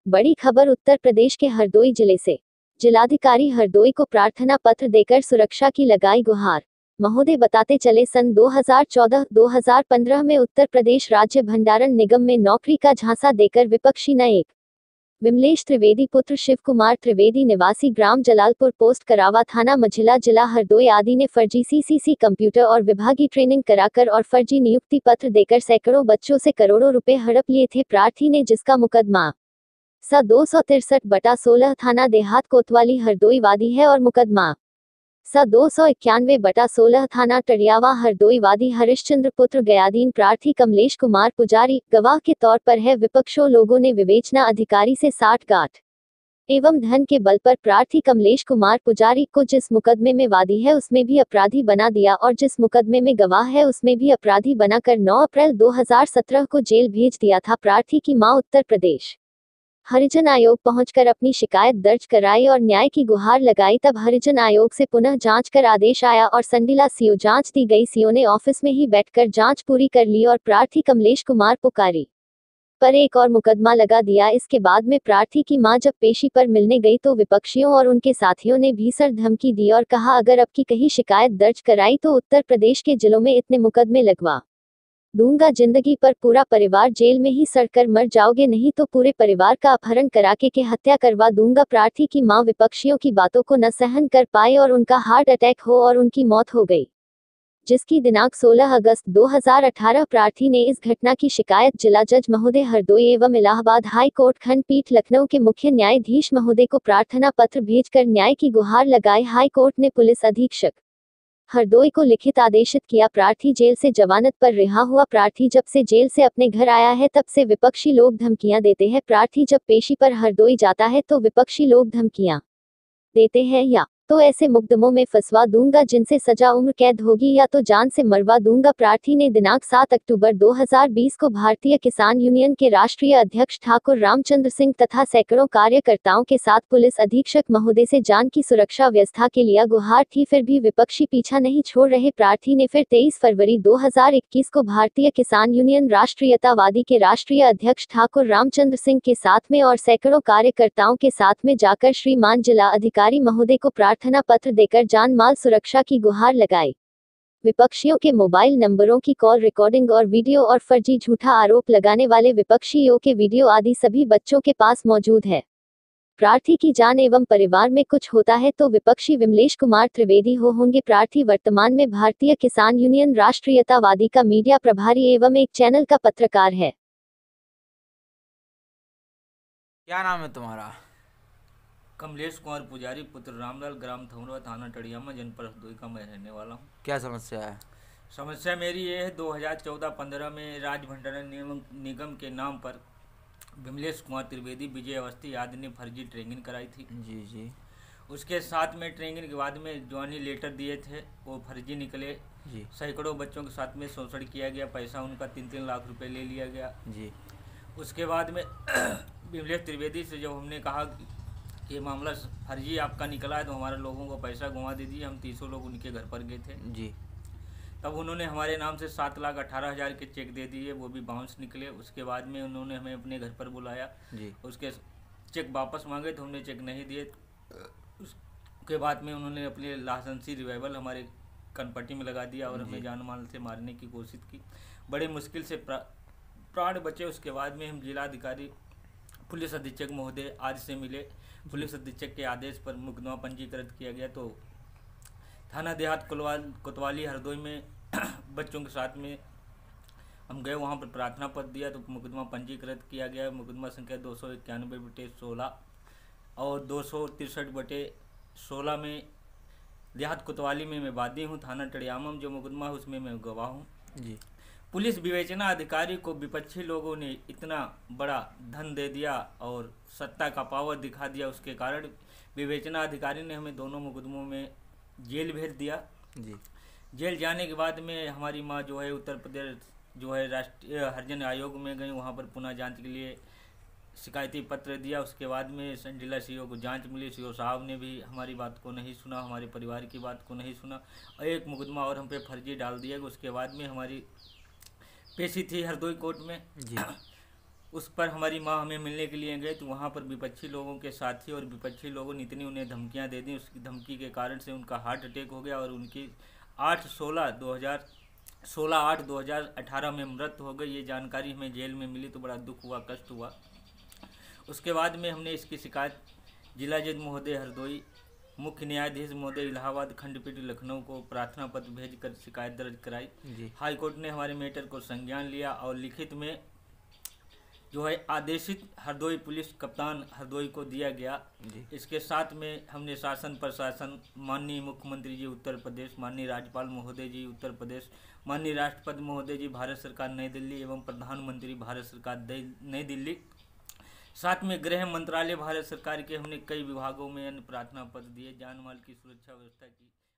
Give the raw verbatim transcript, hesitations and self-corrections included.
बड़ी खबर उत्तर प्रदेश के हरदोई जिले से। जिलाधिकारी हरदोई को प्रार्थना पत्र देकर सुरक्षा की लगाई गुहार। महोदय बताते चले सन दो हज़ार चौदह दो हज़ार पंद्रह में उत्तर प्रदेश राज्य भंडारण निगम में नौकरी का झांसा देकर विपक्षी नायक विमलेश त्रिवेदी पुत्र शिव कुमार त्रिवेदी निवासी ग्राम जलालपुर पोस्ट करावा थाना मझिला जिला हरदोई आदि ने फर्जी सीसीसी कंप्यूटर और विभागीय ट्रेनिंग कराकर और फर्जी नियुक्ति पत्र देकर सैकड़ों बच्चों से करोड़ों रुपए हड़प लिए थे। प्रार्थी ने जिसका मुकदमा सा दो सौ तिरसठ बटा सोलह थाना देहात कोतवाली हरदोई वादी है और मुकदमा सा दो सौ इक्यानवे बटा सोलह थाना टड़ियावा हरदोई वादी हरिश्चंद्र पुत्र गयादीन प्रार्थी कमलेश कुमार पुजारी गवाह के तौर पर है। विपक्षों लोगों ने विवेचना अधिकारी से साठ गांठ एवं धन के बल पर प्रार्थी कमलेश कुमार पुजारी को जिस मुकदमे में वादी है उसमें भी अपराधी बना दिया और जिस मुकदमे में गवाह है उसमें भी अपराधी बनाकर नौ अप्रैल दो हज़ार सत्रह को जेल भेज दिया था। प्रार्थी की मां उत्तर प्रदेश हरिजन आयोग पहुंचकर अपनी शिकायत दर्ज कराई और न्याय की गुहार लगाई। तब हरिजन आयोग से पुनः जांच कर आदेश आया और संडीला सीओ जांच दी गई। सीओ ने ऑफिस में ही बैठकर जांच पूरी कर ली और प्रार्थी कमलेश कुमार पुकारी पर एक और मुकदमा लगा दिया। इसके बाद में प्रार्थी की मां जब पेशी पर मिलने गई तो विपक्षियों और उनके साथियों ने भीषण धमकी दी और कहा अगर अब की कहीं शिकायत दर्ज कराई तो उत्तर प्रदेश के जिलों में इतने मुकदमे लगवा दूंगा, जिंदगी पर पूरा परिवार जेल में ही सड़कर मर जाओगे, नहीं तो पूरे परिवार का अपहरण कराके के हत्या करवा दूंगा। प्रार्थी की मां विपक्षियों की बातों को न सहन कर पाए और उनका हार्ट अटैक हो और उनकी मौत हो गई, जिसकी दिनांक सोलह अगस्त दो हज़ार अठारह। प्रार्थी ने इस घटना की शिकायत जिला जज महोदय हरदोई एवं इलाहाबाद हाई कोर्ट खंडपीठ लखनऊ के मुख्य न्यायाधीश महोदय को प्रार्थना पत्र भेजकर न्याय की गुहार लगाई। हाई कोर्ट ने पुलिस अधीक्षक हरदोई को लिखित आदेशित किया। प्रार्थी जेल से जमानत पर रिहा हुआ। प्रार्थी जब से जेल से अपने घर आया है तब से विपक्षी लोग धमकियां देते हैं। प्रार्थी जब पेशी पर हरदोई जाता है तो विपक्षी लोग धमकियां देते हैं या तो ऐसे मुकदमों में फंसवा दूंगा जिनसे सजा उम्र कैद होगी या तो जान से मरवा दूंगा। प्रार्थी ने दिनांक सात अक्टूबर दो हज़ार बीस को भारतीय किसान यूनियन के राष्ट्रीय अध्यक्ष ठाकुर रामचंद्र सिंह तथा सैकड़ों कार्यकर्ताओं के साथ पुलिस अधीक्षक महोदय से जान की सुरक्षा व्यवस्था के लिए गुहार थी, फिर भी विपक्षी पीछा नहीं छोड़ रहे। प्रार्थी ने फिर तेईस फरवरी दो हज़ार इक्कीस को भारतीय किसान यूनियन राष्ट्रीयतावादी के राष्ट्रीय अध्यक्ष ठाकुर रामचंद्र सिंह के साथ में और सैकड़ों कार्यकर्ताओं के साथ में जाकर श्रीमान जिला अधिकारी महोदय को प्रार्थना पत्र देकर जान माल सुरक्षा की गुहार लगाई। विपक्षियों के मोबाइल नंबरों की कॉल रिकॉर्डिंग और वीडियो और फर्जी झूठा आरोप लगाने वाले विपक्षियों के वीडियो आदि सभी बच्चों के पास मौजूद है। प्रार्थी की जान एवं परिवार में कुछ होता है तो विपक्षी विमलेश कुमार त्रिवेदी हो होंगे। प्रार्थी वर्तमान में भारतीय किसान यूनियन राष्ट्रीयतावादी का मीडिया प्रभारी एवं एक चैनल का पत्रकार है। क्या नाम है तुम्हारा? कमलेश कुमार पुजारी पुत्र रामलाल, ग्राम थमरवा, थाना टड़ियामा, जनपद हरदोई का मैं रहने वाला हूँ। क्या समस्या है? समस्या मेरी ये है, दो हज़ार चौदह पंद्रह में राज्य भंडारण निगम निगम के नाम पर विमलेश कुमार त्रिवेदी, विजय अवस्थी आदि ने फर्जी ट्रेनिंग कराई थी। जी जी। उसके साथ में ट्रेनिंग के बाद में ज्वाइनी लेटर दिए थे, वो फर्जी निकले जी। सैकड़ों बच्चों के साथ में शोषण किया गया, पैसा उनका तीन तीन लाख रुपए ले लिया गया जी। उसके बाद में विमलेश त्रिवेदी से जब हमने कहा ये मामला फर्जी आपका निकला है तो हमारे लोगों को पैसा घुमा दीजिए, हम तीसों लोग उनके घर पर गए थे जी। तब उन्होंने हमारे नाम से सात लाख अठारह हज़ार के चेक दे दिए, वो भी बाउंस निकले। उसके बाद में उन्होंने हमें अपने घर पर बुलाया जी। उसके चेक वापस मांगे तो हमने चेक नहीं दिए। उसके बाद में उन्होंने अपने लाइसेंसी रिवाइवल हमारे कनपट्टी में लगा दिया और हमें जान माल से मारने की कोशिश की। बड़े मुश्किल से प्राण बचे। उसके बाद में हम जिलाधिकारी पुलिस अधीक्षक महोदय आदि से मिले। पुलिस अधीक्षक के आदेश पर मुकदमा पंजीकृत किया गया तो थाना देहात कोतवाली हरदोई में बच्चों के साथ में हम गए, वहाँ पर प्रार्थना पत्र दिया तो मुकदमा पंजीकृत किया गया। मुकदमा संख्या दो सौ इक्यानवे बटे सोलह और दो सौ तिरसठ बटे सोलह में देहात कोतवाली में मैं वादी हूँ। थाना टड़ियामा में जो मुकदमा है उसमें मैं गवाह हूँ जी। पुलिस विवेचना अधिकारी को विपक्षी लोगों ने इतना बड़ा धन दे दिया और सत्ता का पावर दिखा दिया, उसके कारण विवेचना अधिकारी ने हमें दोनों मुकदमों में जेल भेज दिया जी। जेल जाने के बाद में हमारी मां जो है उत्तर प्रदेश जो है राष्ट्रीय हरिजन आयोग में गई, वहां पर पुनः जांच के लिए शिकायती पत्र दिया। उसके बाद में संडीला सीओ को जांच मिली, सीओ साहब ने भी हमारी बात को नहीं सुना, हमारे परिवार की बात को नहीं सुना और एक मुकदमा और हम पे फर्जी डाल दिया। उसके बाद में हमारी पेशी थी हरदोई कोर्ट में जी। उस पर हमारी माँ हमें मिलने के लिए गए तो वहाँ पर विपक्षी लोगों के साथी और विपक्षी लोगों ने इतनी उन्हें धमकियाँ दे दी, उसकी धमकी के कारण से उनका हार्ट अटैक हो गया और उनकी आठ सोलह दो हज़ार सोलह आठ दो हज़ार अठारह में मृत्यु हो गई। ये जानकारी हमें जेल में मिली तो बड़ा दुख हुआ, कष्ट हुआ। उसके बाद में हमने इसकी शिकायत जिला जज महोदय हरदोई, मुख्य न्यायाधीश महोदय इलाहाबाद खंडपीठ लखनऊ को प्रार्थना पत्र भेजकर शिकायत दर्ज कराई। हाई कोर्ट ने हमारे मैटर को संज्ञान लिया और लिखित में जो है आदेशित हरदोई पुलिस कप्तान हरदोई को दिया गया। इसके साथ में हमने शासन प्रशासन, माननीय मुख्यमंत्री जी उत्तर प्रदेश, माननीय राज्यपाल महोदय जी उत्तर प्रदेश, माननीय राष्ट्रपति महोदय जी भारत सरकार नई दिल्ली एवं प्रधानमंत्री भारत सरकार नई दिल्ली, साथ में गृह मंत्रालय भारत सरकार के हमने कई विभागों में अन्य प्रार्थना पत्र दिए, जान माल की सुरक्षा व्यवस्था की।